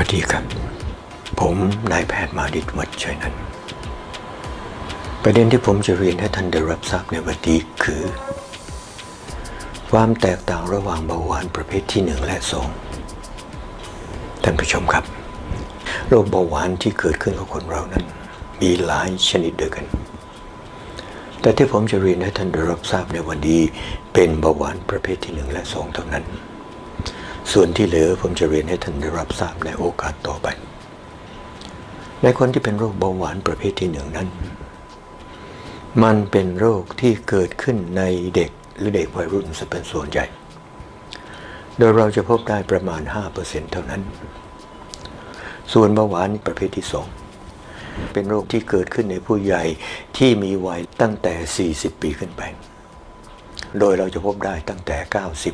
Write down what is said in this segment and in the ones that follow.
วัสดีครับผมนายแพทย์มาดิษฐ์ วัชชัยนันท์ประเด็นที่ผมจะเรียนให้ท่านได้รับทราบในวันนี้คือความแตกต่างระหว่างเบาหวานประเภทที่1และ2ท่านผู้ชมครับโรคเบาหวานที่เกิดขึ้นกับคนเรานั้นมีหลายชนิดด้วยกันแต่ที่ผมจะเรียนให้ท่านได้รับทราบในวันนี้เป็นเบาหวานประเภทที่1และ2เท่านั้นส่วนที่เหลือผมจะเรียนให้ท่านได้รับทราบในโอกาสต่อไปในคนที่เป็นโรคเบาหวานประเภทที่1นั้นมันเป็นโรคที่เกิดขึ้นในเด็กหรือเด็กวัยรุ่นจะเป็นส่วนใหญ่โดยเราจะพบได้ประมาณ 5% เท่านั้นส่วนเบาหวานประเภทที่2เป็นโรคที่เกิดขึ้นในผู้ใหญ่ที่มีวัยตั้งแต่40 ปีขึ้นไปโดยเราจะพบได้ตั้งแต่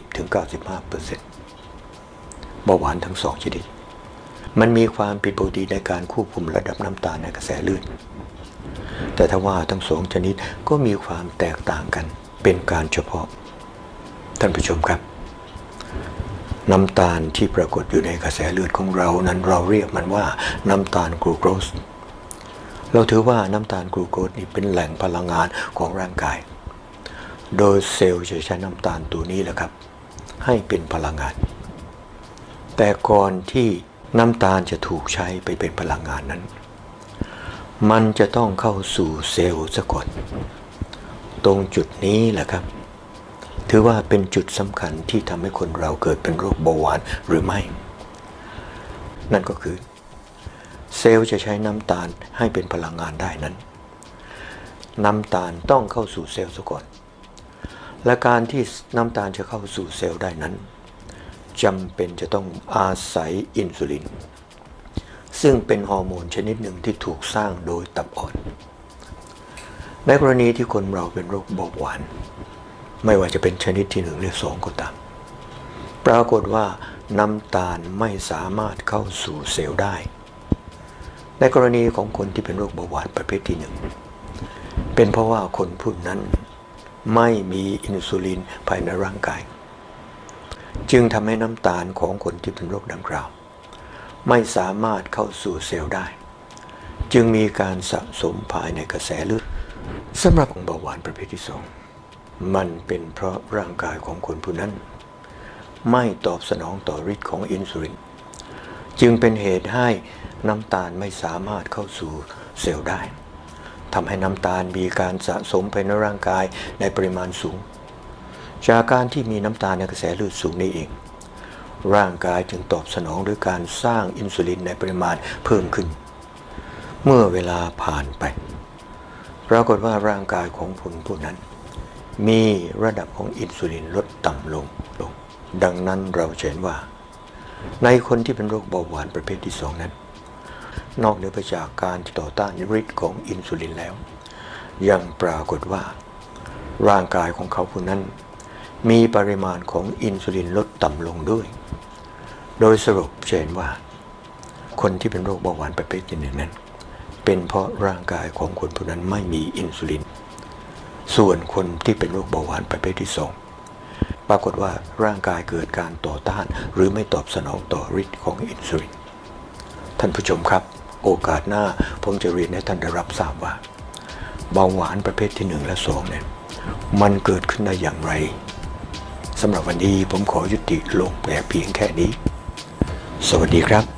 90-95%เบาหวานทั้ง2ชนิดมันมีความผิดปกติในการควบคุมระดับน้ำตาลในกระแสเลือดแต่ถ้าว่าทั้ง2ชนิดก็มีความแตกต่างกันเป็นการเฉพาะท่านผู้ชมครับน้ำตาลที่ปรากฏอยู่ในกระแสเลือดของเรานั้นเราเรียกมันว่าน้ำตาลกลูโคสเราถือว่าน้ำตาลกลูโคสนี่เป็นแหล่งพลังงานของร่างกายโดยเซลล์จะใช้น้ำตาลตัวนี้แหละครับให้เป็นพลังงานแต่ก่อนที่น้ำตาลจะถูกใช้ไปเป็นพลังงานนั้นมันจะต้องเข้าสู่เซลล์ซะก่อนตรงจุดนี้แหละครับถือว่าเป็นจุดสำคัญที่ทำให้คนเราเกิดเป็นโรคเบาหวานหรือไม่นั่นก็คือเซลล์จะใช้น้ำตาลให้เป็นพลังงานได้นั้นน้ำตาลต้องเข้าสู่เซลล์ซะก่อนและการที่น้ำตาลจะเข้าสู่เซลล์ได้นั้นจำเป็นจะต้องอาศัยอินซูลินซึ่งเป็นฮอร์โมนชนิดหนึ่งที่ถูกสร้างโดยตับอ่อนในกรณีที่คนเราเป็นโรคเบาหวานไม่ว่าจะเป็นชนิดที่1หรือ2ก็ตามปรากฏว่าน้ำตาลไม่สามารถเข้าสู่เซลล์ได้ในกรณีของคนที่เป็นโรคเบาหวานประเภทที่1เป็นเพราะว่าคนผู้นั้นไม่มีอินซูลินภายในร่างกายจึงทำให้น้ำตาลของคนที่เป็นโรคดังกล่าวไม่สามารถเข้าสู่เซลล์ได้จึงมีการสะสมภายในกระแสเลือดสำหรับเบาหวานประเภทที่2มันเป็นเพราะร่างกายของคนผู้นั้นไม่ตอบสนองต่อฤทธิ์ของอินซูลินจึงเป็นเหตุให้น้ำตาลไม่สามารถเข้าสู่เซลล์ได้ทำให้น้ำตาลมีการสะสมภายในร่างกายในปริมาณสูงจากการที่มีน้ำตาลในกระแสเลือดสูงนี่เองร่างกายจึงตอบสนองด้วยการสร้างอินซูลินในปริมาณเพิ่มขึ้นเมื่อเวลาผ่านไปปรากฏว่าร่างกายของผู้นั้นมีระดับของอินซูลินลดต่ำลงดังนั้นเราเห็นว่าในคนที่เป็นโรคเบาหวานประเภทที่2นั้นนอกเหนือไปจากการต่อต้านฤทธิ์ของอินซูลินแล้วยังปรากฏว่าร่างกายของเขาผู้นั้นมีปริมาณของอินซูลินลดต่ำลงด้วยโดยสรุปเห็นว่าคนที่เป็นโรคเบาหวานประเภทที่1นั้นเป็นเพราะร่างกายของคนผู้นั้นไม่มีอินซูลินส่วนคนที่เป็นโรคเบาหวานประเภทที่2ปรากฏว่าร่างกายเกิดการต่อต้านหรือไม่ตอบสนองต่อฤทธิ์ของอินซูลินท่านผู้ชมครับโอกาสหน้าผมจะเรียนให้ท่านได้รับทราบว่าเบาหวานประเภทที่1และ2เนี่ยมันเกิดขึ้นได้อย่างไรสำหรับวันนี้ผมขอยุติลงแต่เพียงแค่นี้สวัสดีครับ